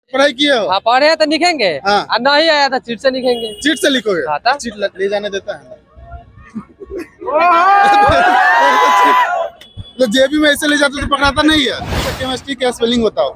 पढ़ाई किए हो? हाँ पढ़े तो लिखेंगे। हाँ। नहीं आया था चीट से लिखेंगे। चीट से लिखोगे? हाँ, चीट ले जाने देता है तो जेबी में ऐसे ले जाते तो पकड़ाता नहीं है। केमिस्ट्री का स्पेलिंग बताओ।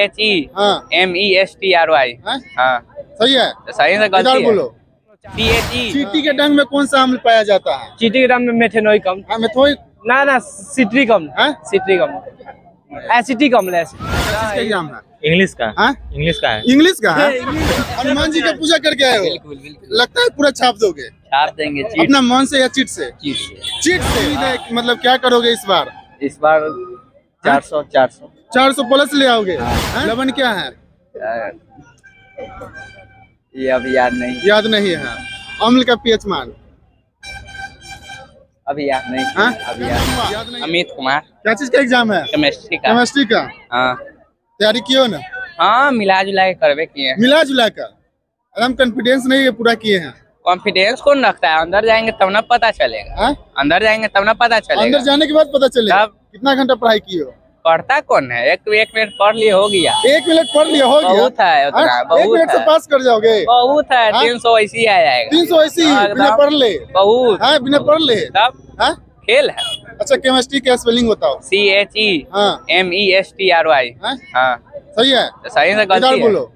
CHEMESTRY। हाँ सही है? सही से गलती है। बोलो। CHE। चींटी के डंग में कौन सा अम्ल पाया जाता है? चीटी के डंग में मेथेनोइक अम्ल। मेथोइक ना सिट्रिक अम्ल। सिट्रिक अम्ल एसिटिक अम्ल। किसका एग्जाम है? इंग्लिश का। इंग्लिश का है? इंग्लिश का है? हनुमान जी का पूजा करके आए हो? बिल्कुल बिल्कुल। लगता है पूरा छाप दोगे? छाप देंगे। चीट अपना मन से या चीट से? चीट से। चीट से मतलब क्या करोगे इस बार? इस बार 400 प्लस ले आओगे। लवन क्या है? ये अभी याद नहीं है। अम्ल का पीएच मान? अभी याद नहीं। अभी याद नहीं। अमित कुमार। क्या चीज का एग्जाम है? केमिस्ट्री का। हाँ तैयारी किए ना? हाँ मिला जुला के करवे किए। मिला जुला कर एकदम कॉन्फिडेंस नहीं है पूरा किए हैं? कॉन्फिडेंस कौन रखता है? अंदर जाएंगे तब ना पता चलेगा। अंदर जाएंगे तब ना पता चलेगा। अंदर जाने के बाद पता चलेगा। कितना घंटा पढ़ाई किए हो? पढ़ता कौन है? एक मिनट पढ़ लिए हो गया। 1 मिनट पढ़ लिया हो गया? बहुत है उतना। 1 मिनट से पास कर जाओगे? बहुत है। 300 ऐसे ही आ जाएगा। 300 ऐसे ही बिना पढ़ ले? बहुत है बिना पढ़ ले। तब खेल है। अच्छा केमिस्ट्री का स्पेलिंग बताओ। CHEMESTRY। हाँ सही है? सही से गलती है। बोलो।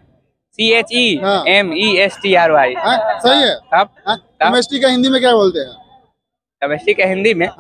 CHEMESTRY। सही है? केमिस्ट्री का हिंदी में क्या बोलते हैं? केमिस्ट्री का हिंदी में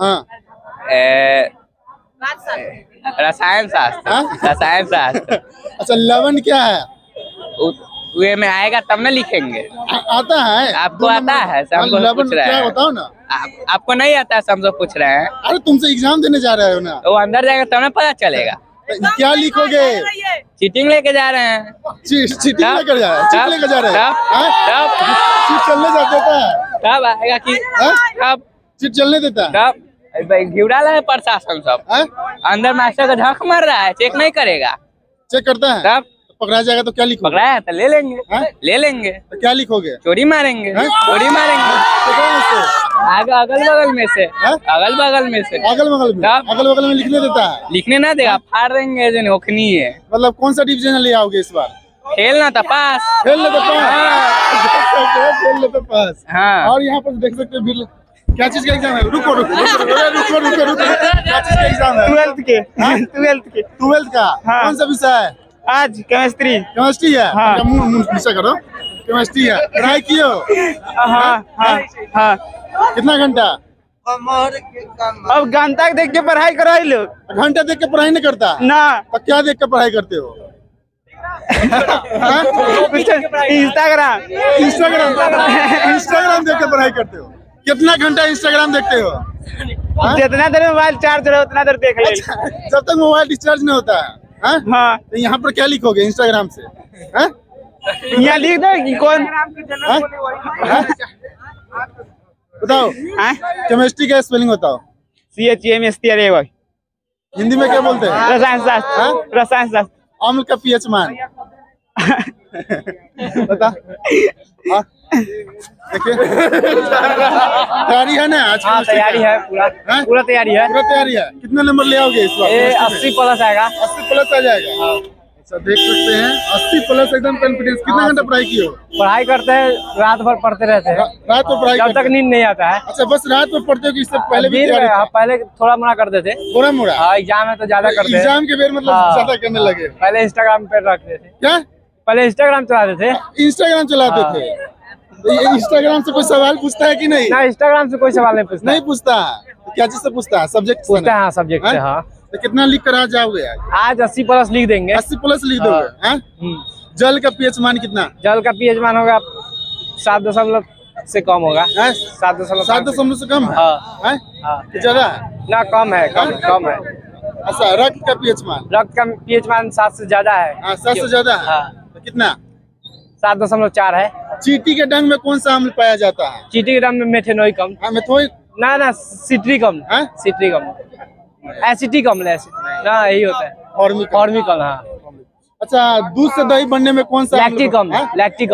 रसायन शास्त्र। अच्छा लवन क्या है? वे में आएगा तब ना लिखेंगे। आता है? आपको आता है? हमको पूछ रहे हैं। बताओ ना। आपको नहीं आता है? हमसे पूछ रहे हैं। अरे तुमसे एग्जाम देने जा रहे हो ना? वो अंदर जाएगा तब ना पता चलेगा। क्या लिखोगे? चीटिंग लेके जा रहे हैं। चीटिंग लेकर जा रहे हैं? चीट लेकर जा रहे हैं? चीट चलने देता है? कब आएगा कि कब चीट चलने देता है? कब घिउड़ा है प्रशासन सब। अंदर मास्टर का झक मार रहा है। चेक नहीं करेगा। चेक करता है? कब पकड़ा जाएगा तो क्या लिखोगे? पकड़ा है तो ले लेंगे। ले लेंगे तो क्या लिखोगे? चोरी मारेंगे। चोरी मारेंगे। अगल बगल में से। अगल बगल में लिखने देता है? लिखने ना देगा। फाड़ देंगे जो होखनी है। मतलब कौन सा डिवीजन ले आओगे इस बार? खेलना था पास। खेलने तो पास। हाँ। और यहाँ पर देख सकते हो क्या चीज का एग्जाम है? रुको क्या चीज का एग्जाम है? 12th का। कौन सा विषय है आज? केमिस्ट्री है। नीचे करो। केमिस्ट्री है। पढ़ाई किए हो? हाँ। कितना घंटा? अब घंटा देख के पढ़ाई कराई लो। घंटा देख के पढ़ाई नहीं करता ना? तो क्या देख के पढ़ाई करते हो? इंस्टाग्राम देख के पढ़ाई करते हो? कितना घंटा इंस्टाग्राम देखते हो? जितना देर मोबाइल चार्ज रहे उतना देर देख ले। जब तक मोबाइल डिस्चार्ज नहीं होता है। हाँ। तो यहाँ पर क्या लिखोगे इंस्टाग्राम से? यहाँ लिख दो कि कौन? बताओ। केमिस्ट्री का स्पेलिंग बताओ। CHEMESTRY। हिंदी में क्या बोलते हैं? रसायन शास्त्र। अम्ल का पीएच मान? बता। देखिए तैयारी है ना आज? तैयारी है पूरा तैयारी है। कितने नंबर ले आओगे इस बार? 80 प्लस आएगा। 80 प्लस आ जाएगा। अच्छा देख सकते हैं 80 प्लस एकदम कॉन्फिडेंस। कितना घंटा पढ़ाई किए हो? पढ़ाई करते हैं रात भर पढ़ते रहते हैं। रात में पढ़ाई जब तक नींद नहीं आता है। अच्छा बस रात में पढ़ते हो कि इससे पहले भी? पहले थोड़ा मोड़ा करते थे। थोड़ा मोड़ा? एग्जाम है तो ज्यादा करते हैं। एग्जाम के बेर मतलब ज्यादा करने लगे? पहले इंस्टाग्राम पे रखते थे। क्या? पहले इंस्टाग्राम चलाते थे। इंस्टाग्राम चलाते थे? इंस्टाग्राम से कोई सवाल पूछता है कि नहीं? ना इंस्टाग्राम से कोई सवाल नहीं पूछता। नहीं पूछता है? तो क्या चीज से पूछता है? सब्जेक्ट पूछता है। सब्जेक्ट से। हाँ। तो कितना लिख कर आ जाओगे आज? 80 प्लस लिख देंगे। 80 प्लस लिख दोगे? जल का पीएच मान कितना? जल का पीएच मान होगा 7 से कम होगा। 7 से कम? ज्यादा ना कम है। कम है। अच्छा रक्त का पीएच मान? रक्त का पीएच मान 7 से ज्यादा है। 7 से ज्यादा है? तो कितना? 7.4 है। चींटी के डंग में कौन सा अम्ल पाया जाता है? चींटी के डंग में मेथेनोइक अम्ल। मेथोइक? ना सिट्रिक अम्ल। सिट्रिक अम्ल एसिटिक अम्ल। ना यही होता है। फॉर्मिक अम्ल। हाँ। अच्छा दूध से दही बनने में कौन सा? लैक्टिक अम्ल।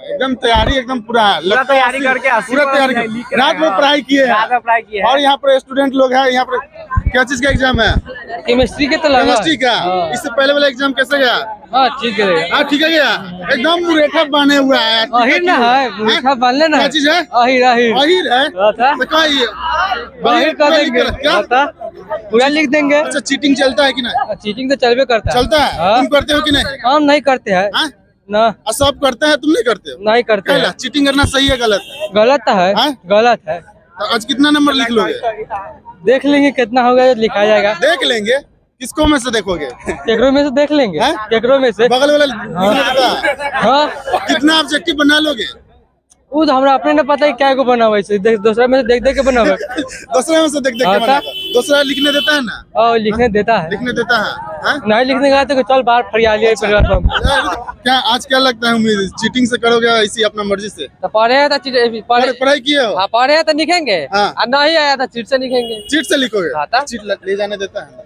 एकदम तैयारी एकदम पूरा है। पूरा तैयारी करके पूरा तैयारी रात में पढ़ाई किए हैं। रात में पढ़ाई किए हैं। और यहाँ पर स्टूडेंट लोग हैं। यहाँ पर क्या चीज का एग्जाम है? केमिस्ट्री के तो लगा केमिस्ट्री का। इससे पहले वाला एग्जाम कैसे गया? हाँ ठीक है। हाँ ठीक है गया। एकदम मुरेठा बने हुआ है। अहिर ना है, मुरेठा बांध लेना। क्या चीज है? अहिर अहिर अहिर है। होता? तो क्या ये? अहिर कर देंगे। क्या? होता? पूरा लिख देंगे। अच्छा चीटिंग चलता है कि नहीं? चीटिंग तो चलबे करता है। चलता है। हाँ। तुम करते हो कि नहीं? हम नहीं करते हैं हाँ? ना। और सब करते हैं, तुम नहीं करते हो? नहीं करते हैं। चीटिंग करना सही है गलत है? गलत तो है। हाँ? गलत है। तो आज कितना नंबर लिख लोगे? देख लेंगे कितना होगा, लिखा जाएगा। देख लेंगे। किसको में से देखोगे? केकरो में से देख लेंगे। हाँ? केकरो में से। बगल वाला लिखने देता है? हाँ कितना ऑब्जेक्टिव बना लोगे? वो तो हमरा अपने न पता है क्या को बना हुआ है। दूसरा में से देख देख के बना हुआ है। दूसरा में से देख देख के हाँ, बना होगा। दूसरा लिखने देता है ना? और लिखने देता है। लिखने देता है। हाँ? नहीं लिखने का तो चल बाहर फरिया लिया प्लेटफॉर्म। क्या आज क्या लगता है उम्मीद चीटिंग से करोगे इसी अपना मर्जी से? तो पढ़े तो पढ़ाई किए हो? हाँ पढ़े तो लिखेंगे। हाँ। और नहीं आया तो चिट से लिखेंगे। चीट से लिखोगे? हाँ, तब? चीट ले जाने देता है?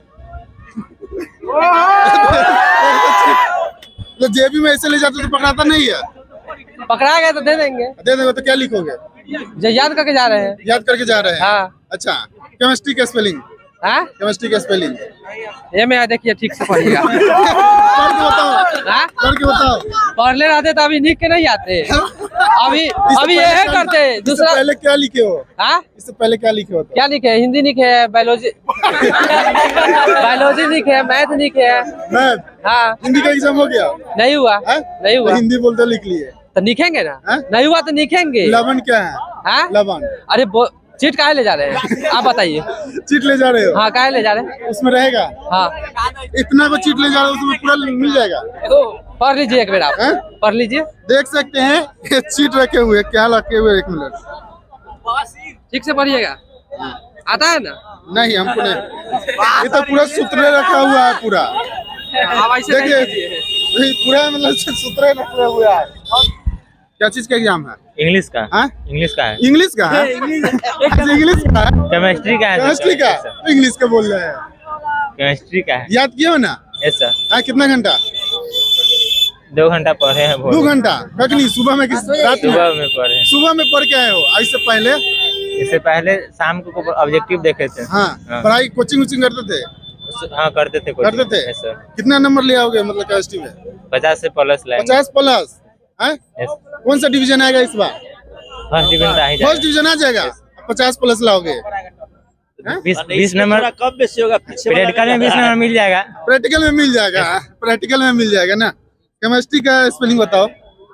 तो जेबी में ऐसे ले जाते तो पकड़ाता नहीं है? पकड़ा गया तो दे देंगे। दे देंगे तो क्या लिखोगे? जो याद करके जा रहे हैं। याद करके जा रहे हैं? हाँ। अच्छा केमिस्ट्री का स्पेलिंग? हाँ केमिस्ट्री का स्पेलिंग ये मैं देखिए ठीक से पढ़िएगा। करके बताओ। हाँ? करके बताओ। पढ़ ले रहते तो अभी लिख के नहीं आते। अभी अभी पहले यही क्या- करते। इससे दूसरा पहले क्या लिखे हो? हाँ इससे पहले क्या लिखे हो? क्या लिखे है? हिंदी लिखे है, बायोलॉजी बायोलॉजी लिखे है, मैथ लिखे है। मैथ। हाँ हिंदी का एग्जाम हो गया? नहीं हुआ। हाँ? नहीं हुआ तो हिंदी बोलते लिख लिए। तो लिखेंगे ना। हाँ? नहीं हुआ तो लिखेंगे। लवन क्या है? हाँ? लवन। अरे चीट काहे ले जा रहे हैं आप बताइए। चीट ले जा रहे हो? हाँ काहे ले जा रहे हैं? उसमें रहेगा? हाँ इतना को चीट ले जा रहे हो उसमें पूरा मिल जाएगा? पढ़ लीजिए एक बार आप। हाँ? पढ़ लीजिए। देख सकते हैं ये चीट रखे हुए क्या रखे हुए? एक मिनट ठीक से पढ़िएगा। आता है ना? नहीं हमको नहीं। ये तो पूरा सूत्रे रखा हुआ है पूरा। आप ऐसे नहीं देखिए कीजिए। ये पूरा मतलब सूत्रे रखा हुआ है। क्या चीज का एग्जाम है? इंग्लिश का। हाँ? इंग्लिश का है। इंग्लिश का है? इंग्लिश का है? केमिस्ट्री का है। केमिस्ट्री का? इंग्लिश का बोल रहे हैं। केमिस्ट्री का है। याद किए हो ना? Yes sir. हाँ कितना घंटा? 2 घंटा पढ़े हैं। 2 घंटा? कखनी सुबह में किस रात में? सुबह में पढ़े हैं। सुबह में पढ़ के आए हो? इससे पहले? इससे पहले शाम को ऑब्जेक्टिव देखे थे। हाँ हाँ। पढ़ाई कोचिंग वोचिंग करते थे? हाँ करते थे। करते थे? Yes sir. कितना नंबर ले आओगे मतलब केमिस्ट्री में? 50 से प्लस लाएंगे। 50 प्लस? यस। कौन सा डिवीजन आएगा इस बार? फर्स्ट डिवीजन आ ही फर्स्ट डिवीजन आ जाएगा? 50 प्लस लाओगे? 20 नंबर कब बेसी होगा? प्रैक्टिकल में 20 नंबर मिल जाएगा। प्रैक्टिकल में मिल जाएगा? प्रैक्टिकल में मिल जाएगा ना? केमिस्ट्री का स्पेलिंग बताओ।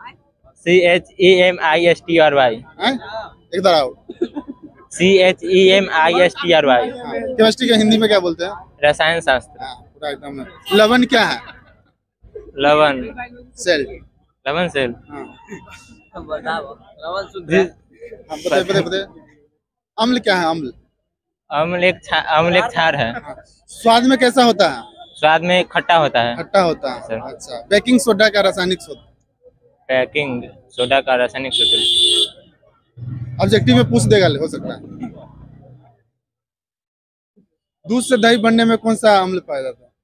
CHEMISTRY। एक बार आओ। CHEMISTRY। केमिस्ट्री का हिंदी में क्या बोलते हैं? रसायन शास्त्र। पूरा एकदम। लवन क्या है? लवन। सेल। लवन सेल। बताइए। अम्ल क्या है? अम्ल? अम्ल एक क्षार है। स्वाद में कैसा होता है? स्वाद में खट्टा होता है। खट्टा होता है। सर। अच्छा बेकिंग सोडा का रासायनिक सूत्र? बेकिंग सोडा का रासायनिक सूत्र। ऑब्जेक्टिव में पूछ देगा हो सकता है। दूध से दही बनने में कौन सा अम्ल पाया जाता है?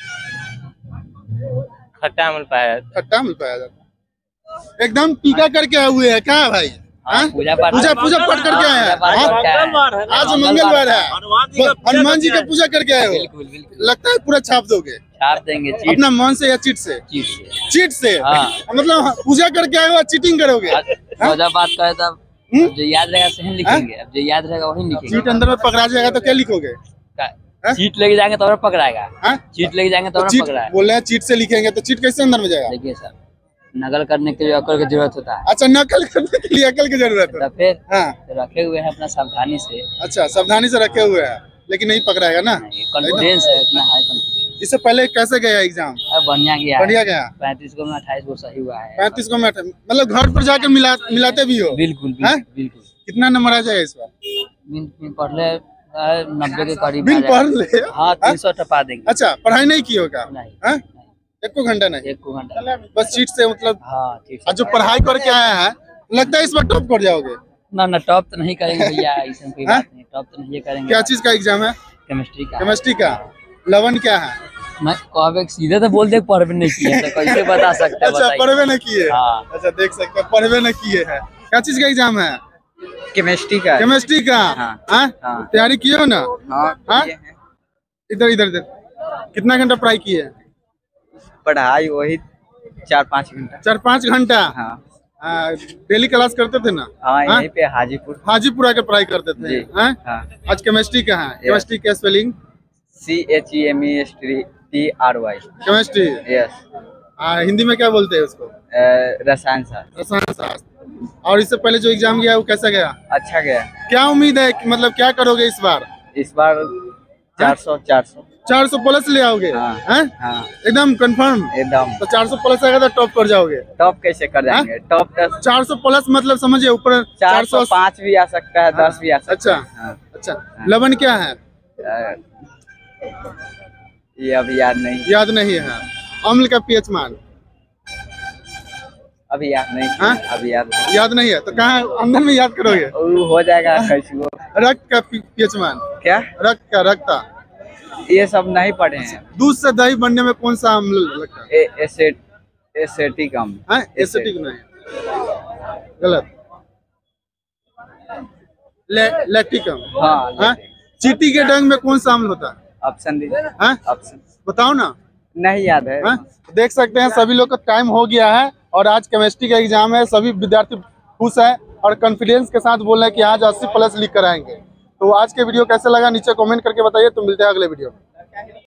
खट्टा अम्ल पाया जाता खट्टा अम्ल पाया जाता है। एकदम टीका करके आए हुए हैं क्या है भाई? हाँ? पूजा पाठ करके आए हैं। आज मंगलवार है। हनुमान जी का पूजा करके आए हो? लगता है पूरा छाप दोगे? छाप देंगे। अपना मन से या चीट से? चीट से। मतलब पूजा करके आए हो चीटिंग करोगे? जब बात करे तब जो याद रहेगा सही लिखेंगे। अब जो याद रहेगा वही लिखेंगे। चीट अंदर में पकड़ा जाएगा तो क्या लिखोगे? चीट लेके जाएंगे तो और पकड़ाएगा। हाँ? चीट लेके जाएंगे तो और चीट पकड़ाएगा। बोल रहे हैं चीट से लिखेंगे तो चीट कैसे अंदर में जाएगा? देखिए सर नकल करने के लिए अकल की जरूरत होता है। अच्छा नकल करने के लिए अकल की जरूरत है? तो फिर हाँ। तो रखे हुए हैं अपना सावधानी से। अच्छा सावधानी से रखे हुए हैं लेकिन नहीं पकड़ाएगा ना? कॉन्फिडेंस है इतना हाई कॉन्फिडेंस। इससे पहले कैसे गया एग्जाम? बढ़िया गया। बढ़िया गया। 35 को में 28 को सही हुआ है। 35 को मतलब घर पर जाकर मिलाते भी हो? बिल्कुल हाँ? बिल्कुल। कितना नंबर आ जाएगा इस बार? बिन पढ़ ले 90 के करीब। बिन पढ़ ले? हाँ 300 टपा देंगे। अच्छा पढ़ाई नहीं की होगा? नहीं। एक घंटा नहीं? 1 घंटा बस चीट से मतलब? हाँ ठीक और जो पढ़ाई करके आया है लगता है इस बार टॉप कर जाओगे? ना टॉप तो नहीं करेंगे भैया। ऐसा कोई बात नहीं। टॉप तो नहीं करेंगे। क्या चीज का एग्जाम है? केमिस्ट्री का। केमिस्ट्री का। लवन क्या है? मैं कॉबे सीधे तो बोल दे पढ़वे नहीं किए तो कैसे बता सकते हैं? अच्छा पढ़वे न किए। हाँ। अच्छा देख सकते हैं पढ़वे न किए है। क्या चीज का एग्जाम है? केमिस्ट्री का। केमिस्ट्री का। हाँ। हाँ? हाँ। तैयारी किए हो ना? हाँ, हाँ? किए हैं। इधर इधर इधर कितना घंटा पढ़ाई किए? पढ़ाई वही 4-5 घंटा। 4-5 घंटा। हाँ। डेली क्लास करते थे ना? हाँ यहीं पे हाजीपुर। हाजीपुर आके पढ़ाई करते थे। जी। हाँ? हाँ। आज केमिस्ट्री का है। केमिस्ट्री का spelling? CHEMESTRY। Chemistry. Yes. Hindi में क्या बोलते हैं उसको? रसायन शास्त्र। रसायन शास्त्र। और इससे पहले जो एग्जाम गया वो कैसा गया? अच्छा गया। क्या उम्मीद है मतलब क्या करोगे इस बार? इस बार 400 400 प्लस ले आओगे? हाँ। हैं? हाँ एकदम कंफर्म? एकदम। तो 400 प्लस आएगा तो टॉप कर जाओगे? टॉप कैसे कर जाएंगे? टॉप 400 प्लस मतलब समझिए ऊपर 405 भी आ सकता है, 10 भी आ सकता अच्छा। है। हाँ। अच्छा लवन क्या है? ये अभी याद नहीं है। अम्ल का पीएच मान? अभी याद नहीं। हाँ? अभी याद याद नहीं है तो कहाँ अंदर में याद करोगे? वो हो जाएगा कैसे वो। रक्त का पीएच मान? क्या? रक्त ये सब नहीं पढ़े हैं। दूध से दही बनने में कौन सा अम्ल लगता है? एसेटिक अम्ल। हाँ एसिटिक नहीं गलत। लैक्टिक अम्ल। हाँ। चींटी के डंग में कौन सा अम्ल होता है? ऑप्शन दीजिए। हाँ? ऑप्शन बताओ ना। नहीं याद है। हाँ? देख सकते हैं सभी लोग का टाइम हो गया है और आज केमिस्ट्री का एग्जाम है। सभी विद्यार्थी खुश है और कॉन्फिडेंस के साथ बोल रहे हैं कि आज 80 प्लस लिख कर आएंगे। तो आज के वीडियो कैसे लगा नीचे कमेंट करके बताइए। तो मिलते हैं अगले वीडियो में।